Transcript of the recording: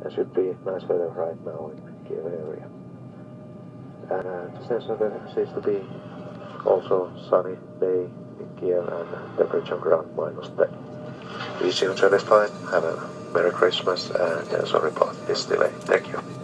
It should be nice weather right now in Kiev area. And the sensor weather seems to be also sunny day in Kiev and temperature around -10. Reaching Australia is fine. Have a Merry Christmas and sorry about this delay. Thank you.